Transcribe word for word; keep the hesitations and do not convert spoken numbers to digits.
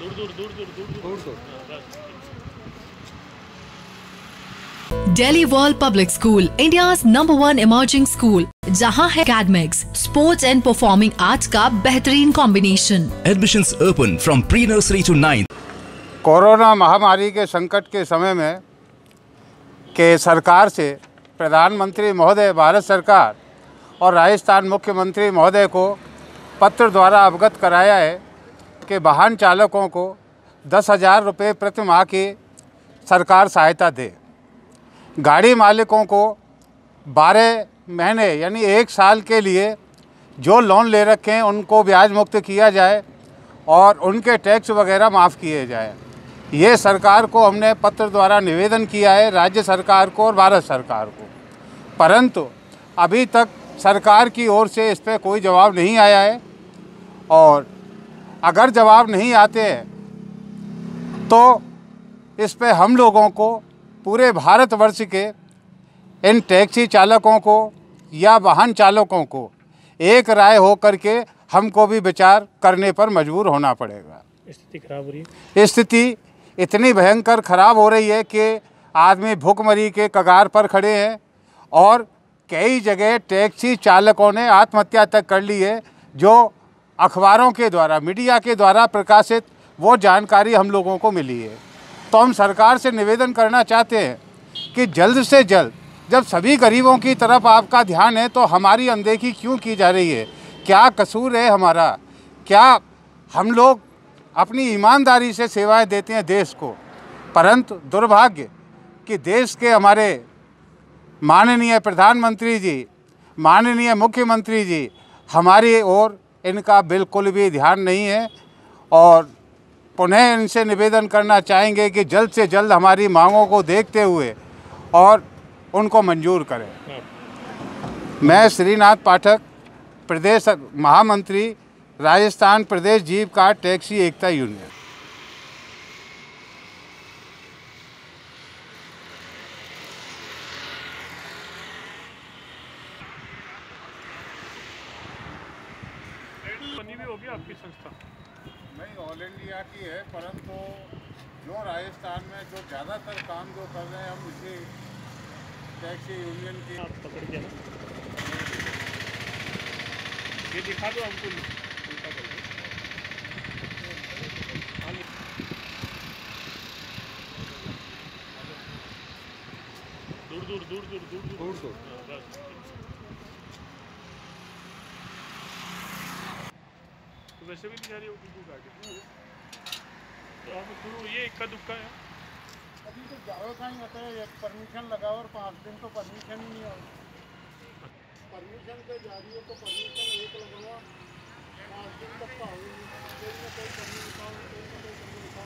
दूर दूर दूर दूर दूर दूर दूर Delhi World Public School, India's number one emerging school, जहां है academics, sports and performing arts का बेहतरीन combination. Admissions open from pre-nursery to ninth. Corona महामारी के संकट के समय में के सरकार से प्रधानमंत्री महोदय, भारत सरकार और राजस्थान मुख्यमंत्री महोदय को पत्र द्वारा अवगत कराया है कि वाहन चालकों को दस हज़ार रुपये प्रति माह की सरकार सहायता दे। गाड़ी मालिकों को बारह महीने यानी एक साल के लिए जो लोन ले रखे हैं उनको ब्याज मुक्त किया जाए और उनके टैक्स वगैरह माफ़ किए जाए। ये सरकार को हमने पत्र द्वारा निवेदन किया है, राज्य सरकार को और भारत सरकार को, परंतु अभी तक सरकार की ओर से इस पर कोई जवाब नहीं आया है। और अगर जवाब नहीं आते हैं तो इस पे हम लोगों को, पूरे भारतवर्ष के इन टैक्सी चालकों को या वाहन चालकों को एक राय हो करके हमको भी विचार करने पर मजबूर होना पड़ेगा। स्थिति खराब हो रही है। स्थिति इतनी भयंकर खराब हो रही है कि आदमी भूखमरी के कगार पर खड़े हैं और कई जगह टैक्सी चालकों ने आत्महत्या तक कर ली है। जो अखबारों के द्वारा, मीडिया के द्वारा प्रकाशित वो जानकारी हम लोगों को मिली है। तो हम सरकार से निवेदन करना चाहते हैं कि जल्द से जल्द, जब सभी गरीबों की तरफ आपका ध्यान है तो हमारी अनदेखी क्यों की जा रही है? क्या कसूर है हमारा? क्या हम लोग अपनी ईमानदारी से सेवाएं देते हैं देश को, परंतु दुर्भाग्य कि देश के हमारे माननीय प्रधानमंत्री जी, माननीय मुख्यमंत्री जी, हमारी ओर इनका बिल्कुल भी ध्यान नहीं है। और पुनः इनसे निवेदन करना चाहेंगे कि जल्द से जल्द हमारी मांगों को देखते हुए और उनको मंजूर करें। मैं श्रीनाथ पाठक, प्रदेश महामंत्री, राजस्थान प्रदेश जीवकार्ड टैक्सी एकता यूनियन। बनी भी होगी आपकी संस्था? नहीं, ऑल इंडिया की है, परंतु जो राजस्थान में जो ज़्यादातर काम जो कर रहे हैं हम इसी टैक्सी यूनियन की। आप पकड़ के ना ये दिखा दो हमको। दूर दूर दूर दूर दूर दूर दूर तो वैसे भी बेचारी होगी दूर आगे। तो आप शुरू ये इक्का दुक्का है। अभी तो जाओ कहीं होता है, परमिशन लगाओ और पाँच दिन तो परमिशन ही नहीं होगी। परमिशन पे जा रही हो तो परमिशन एक लगाओ, पाँच दिन तक पाओ, कोई ना कोई परमिशन